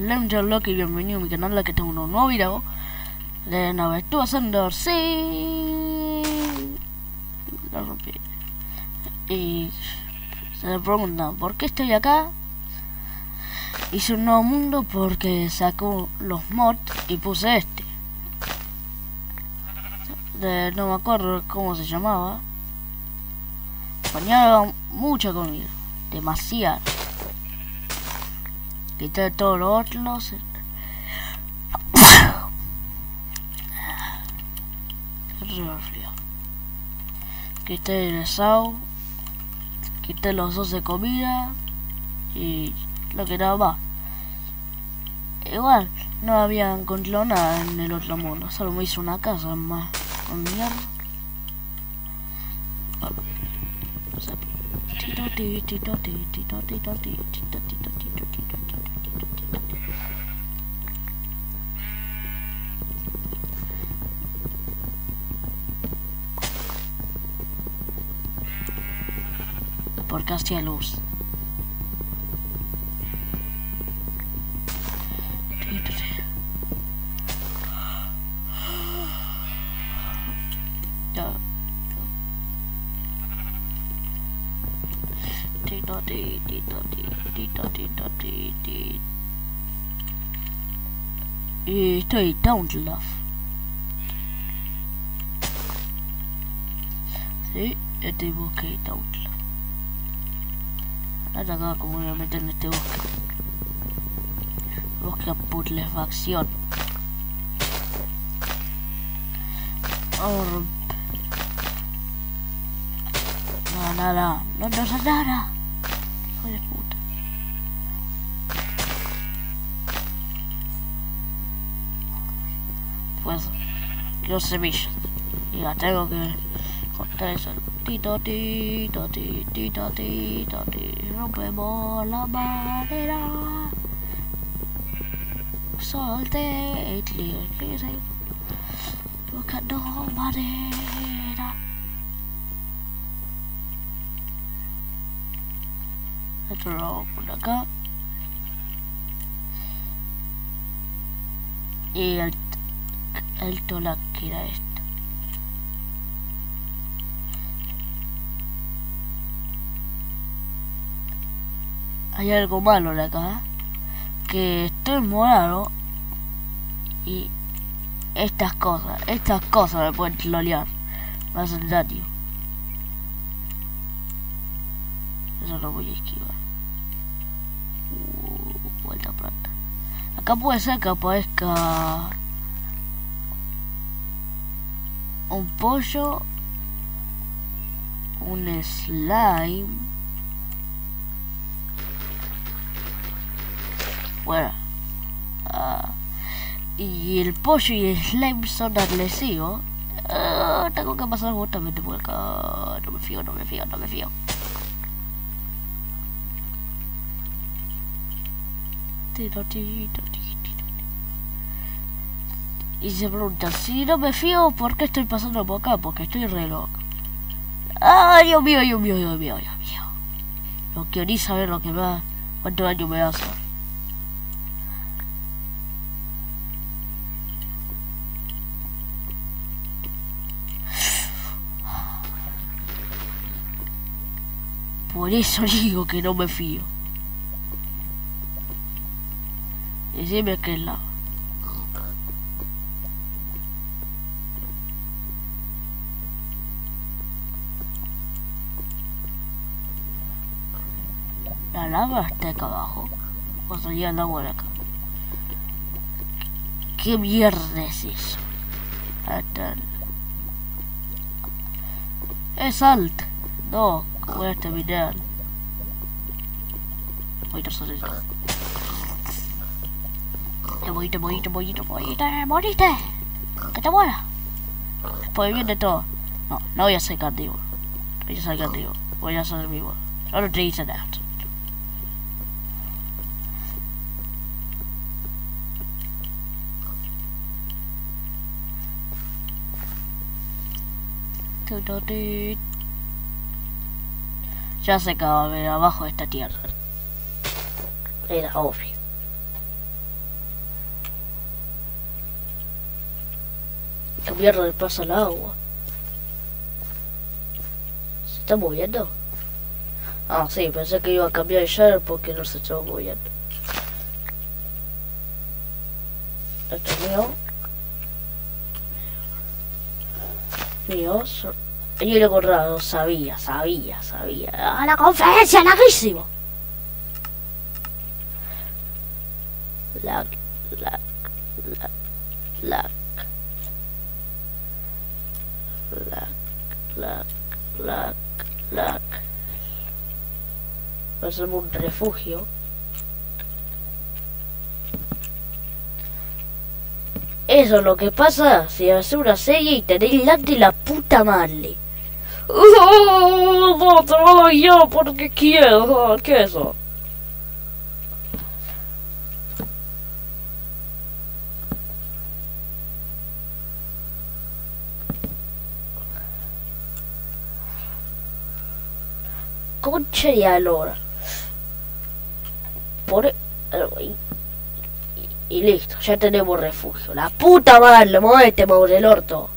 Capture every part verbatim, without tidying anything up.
Lemon Loki, bienvenido a mi canal, que tengo un nuevo video de nave. Estuve haciendo sí, lo rompí. Y se preguntan ¿por qué estoy acá? Hice un nuevo mundo porque sacó los mods y puse este de, no me acuerdo cómo se llamaba. Ponía mucha comida, demasiado. Quité todos los otros. Frío. Quité el sao, quité los dos de comida y lo que nada más. Igual no habían encontrado nada en el otro mundo, solo me hizo una casa más con mierda. Porque hacía luz. Ya. Tito ti tito ti tito tito ti ti. Y estoy Don't Love. Sí, estoy busqué Don't Love. Ahora acá como voy a meter en este bosque. Bosque a putrefacción. Oh, no, nada, no, no sé nada. Hijo de puta. Pues, quiero semillas. Y ya tengo que cortar eso. Tito, tito, tito, tito, tito, tito, rompemos la madera. Solte, buscando madera. Esto lo hago por acá. Y el, el tolac que era esto. Hay algo malo de acá, que estoy morado y estas cosas, estas cosas me pueden trolear, me hacen daño. Eso lo voy a esquivar. Uh, vuelta planta. Acá puede ser que aparezca un pollo, un slime. Bueno, uh, y el pollo y el slime son agresivos. Uh, tengo que pasar justamente por acá. No me fío, no me fío, no me fío. Tito, tito, tito. Y se pregunta, si no me fío, ¿por qué estoy pasando por acá? Porque estoy re loco. ¡Ay, Dios mío, Dios mío, Dios mío, Dios mío! No quiero ni saber lo que va, cuánto daño me hace. Por eso digo que no me fío. Decime que es lava. La lava está acá abajo. O salía el agua de acá. ¿Qué mierda es eso? Hasta el... Es alto. No, voy a terminar. Voy a salir. Te voy, te voy, te voy, te voy, te moriste. Que te mueras. Después viene todo. No, no voy a ser carnívoro. Voy a ser carnívoro. Voy a ser vivo. Yo no te hice nada. Ya se acaba de ver abajo de esta tierra. Era obvio. mierda le pasa al agua? ¿Se está moviendo? Ah, sí, pensé que iba a cambiar el shader porque no se estaba moviendo. Esto es mío. Mío. So yo lo corrado, sabía, sabía, sabía. ¡A la conferencia, larguísimo! Lag, lag, lag, lag. Lag, lag, lag, lag. Va a ser un refugio. Eso es lo que pasa si haces una serie y tenéis lag de la puta madre. Oh, no, te voy a yo porque quiero. ¿Qué es eso? Concha de alora. Por y, y, y listo, ya tenemos refugio. La puta madre, movete, maure el orto.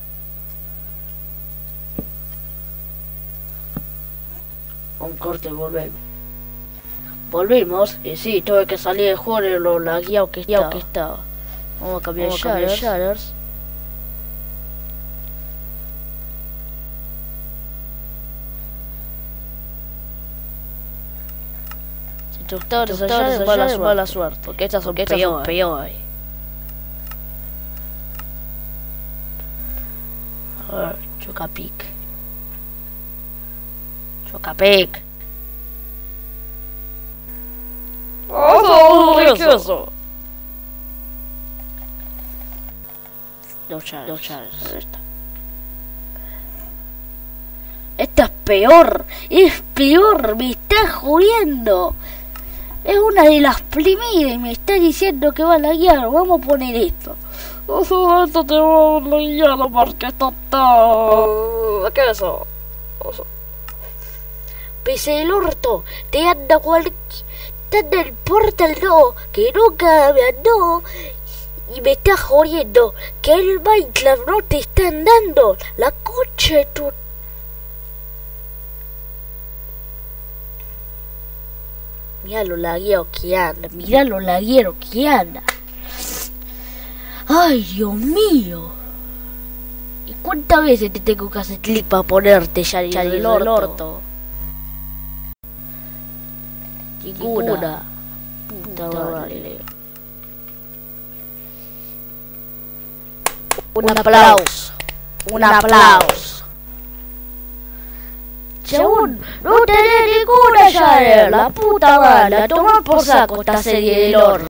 Un corte, volvemos. Volvimos, y sí, tuve que salir del juego en lo lagueado que estaba. Que estaba. Vamos a cambiar Vamos el shaders. Si te gustaron esos shaders, mala suerte. Mala suerte. Porque estas son peores. peores. A ver, Chocapic. Chocapic. ¡Oh, qué es eso! Dos shaders. Dos shaders. Esta. Esta es peor. Es peor. Me está jodiendo. Es una de las primeras y me está diciendo que va a laguear. Vamos a poner esto. Oh, esto te va a laguear porque está todo. ¿Qué es eso? Pese el orto, te anda cualquier... Te anda el Portal dos, que nunca me andó. Y me está jodiendo que el Minecraft no te están dando la concha de tu... Mira lo laguero que anda, mira lo laguero que anda. Ay, Dios mío. ¿Y cuántas veces te tengo que hacer clic para ponerte ya en el orto? orto? Ninguna. Ninguna. Puta, Puta madre. Un aplauso. Un aplauso. Chabón, no tenés ninguna ya, la puta madre. A tomar por saco esta serie del orto.